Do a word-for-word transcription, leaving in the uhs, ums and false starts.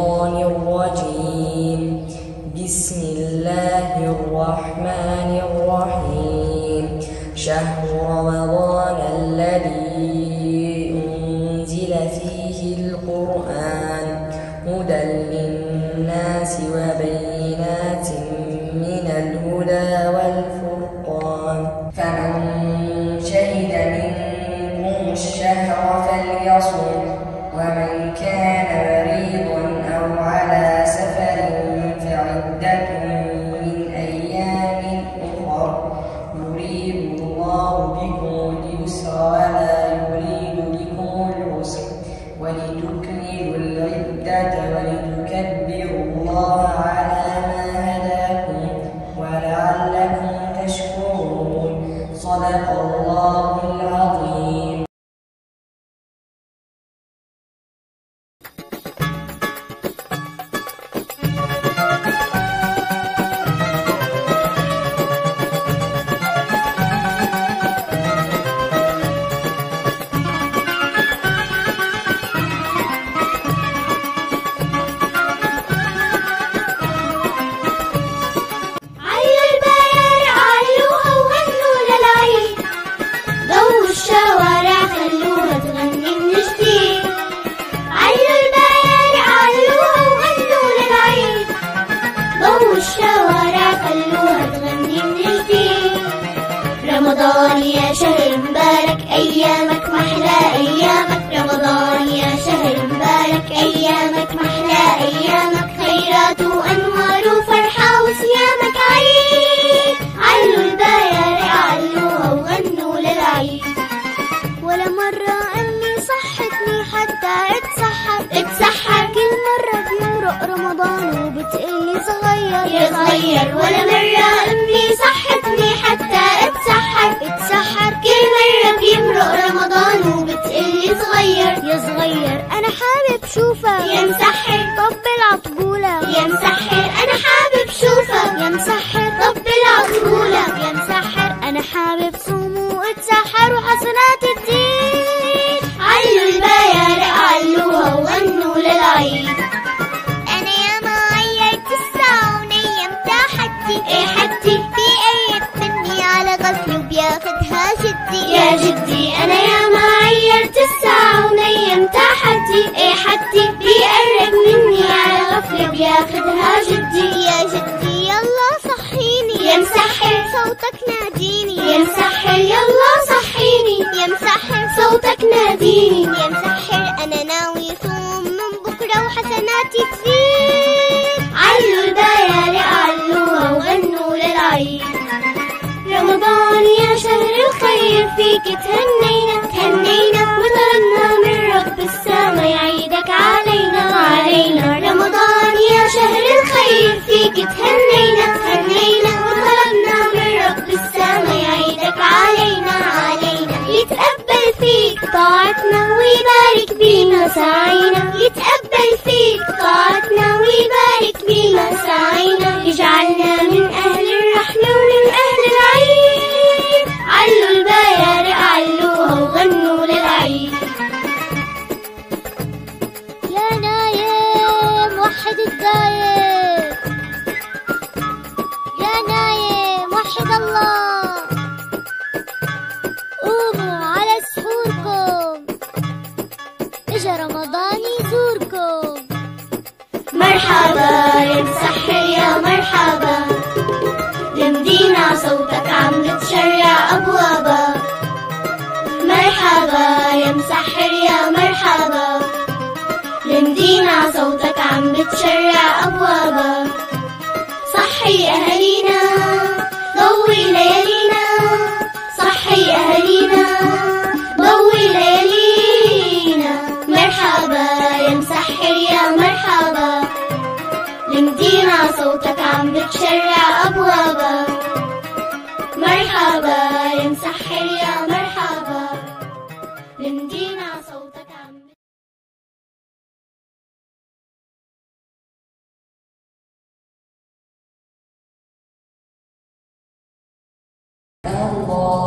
الشيطان الرجيم. بسم الله الرحمن الرحيم. شهر رمضان الذي أنزل فيه القرآن هدى للناس وبينات من الهدى والفرقان، فمن شهد منكم الشهر فليصم، ومن كان مريضا أو على سفر فعدة من أيام أخر، يريد الله بكم اليسر ولا يريد بكم العسر، ولتكملوا العدة ولتكبروا الله على ما هداكم ولعلكم تشكرون. صدق الله العظيم. رمضان يا شهر مبارك أيامك محلى أيامك، رمضان يا شهر مبارك أيامك محلى أيامك، خيرات وأنوار وفرحة وصيامك عيد، علوا البيارق علوها وغنوا للعيد. ولا مرة أمي صحتني حتى اتسحر اتسحر، كل مرة بيمرق رمضان وبتقلي صغير يا صغير، ولا مرة أمي صحتني حتى اتسحر اتسحر، كل مرة بيمرق رمضان وبتقلي صغير يا صغير. أنا حابب شوفك يا مسحر طبل عطبولة يا مسحر، أنا حابب شوفك يا مسحر طبل عطبولة يا مسحر، أنا حابب صوم واتسحر وحسنات تزيد، علوا البيارق علوها وغنوا للعيد. أنا ياما عيرت الساعة ونيمت حدي إيه حدي، في قريب مني على غفل وبياخدها جدي يا جدي، أنا ياما عيرت الساعة ونيمت حدي إيه حدي، بيقرب مني على غفل بياخدها جدي يا جدي. يلا صحيني يا مسحر صوتك ناديني يا مسحر، يلا صحيني يا مسحر صوتك ناديني يا مسحر، أنا ناوي صوم من بكرة وحسناتي تزيد، علوا البيارق علوها وغنوا للعيد. رمضان يا شهر الخير فيك تهنينا تهنينا، وطلبنا من رب السما يعيدك علينا علينا. رمضان يا شهر الخير فيك تهنينا تهنينا، وطلبنا من رب السما يعيدك علينا علينا، يتقبل فيك طاعتنا ويبارك بينا سعينا، يتقبل فيك طاعتنا ويبارك بينا سعينا، يجعلنا من أهل الرحمة ومن أهل العيد، علوا البيارق علوها وغنوا للعيد. يا نايم وحد الدايم، يا نايم وحد الله، قوموا على سحوركم، اجا رمضان يزوركم. مرحبا يا مسحر يا مرحبا، لمدينا صوتك عم بتشرع أبوابا، مرحبا يا مسحر يا مرحبا، لمدينا صوتك عم بتشرع أبوابا، صحي أهالينا ضوي ليالينا، صحي أهالينا ضوي ليالينا، مرحبا يا مسحر يا مرحبا، لمدينا صوتك عم بتشرع أبوابا، مرحبا يا مسحر يا مرحبا، لمدينا صوتك عم الله